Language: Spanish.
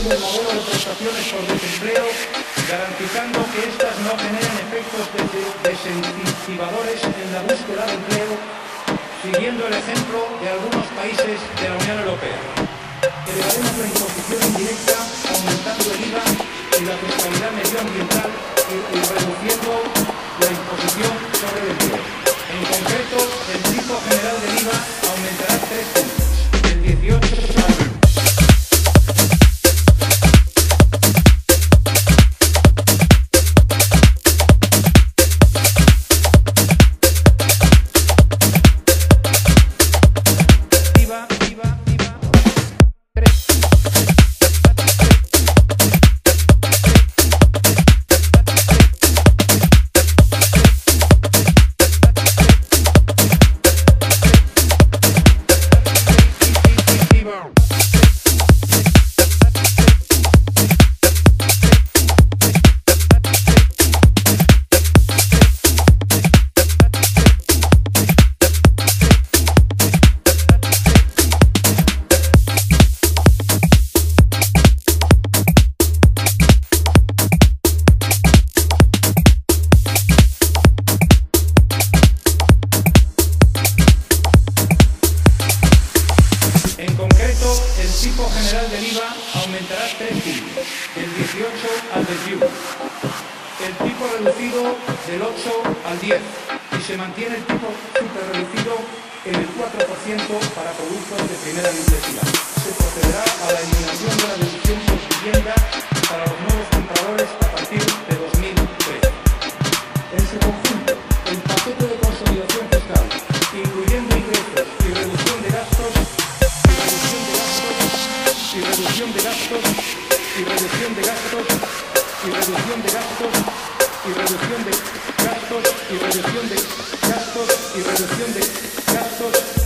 del modelo de prestaciones por desempleo, garantizando que éstas no generen efectos desincentivadores en la búsqueda de empleo, siguiendo el ejemplo de algunos países de la Unión Europea. Elevaremos la imposición indirecta, aumentando el IVA y la fiscalidad medioambiental y reduciendo la imposición sobre el empleo. En concreto, el tipo general del IVA aumentará 3 puntos, del 18 al 20. El tipo general del IVA aumentará 3 puntos, del 18 al 21. El tipo reducido del 8 al 10 y se mantiene el tipo superreducido en el 4% para productos de primera necesidad. Se procederá a la eliminación de la deducción por vivienda para los nuevos compradores a partir de 2013. En su conjunto, el paquete de consolidación fiscal, incluyendo ingresos y reducción de gastos, y reducción de gastos, y reducción de gastos, y reducción de gastos, y reducción de gastos, y reducción de gastos, y reducción de gastos, y reducción de gastos,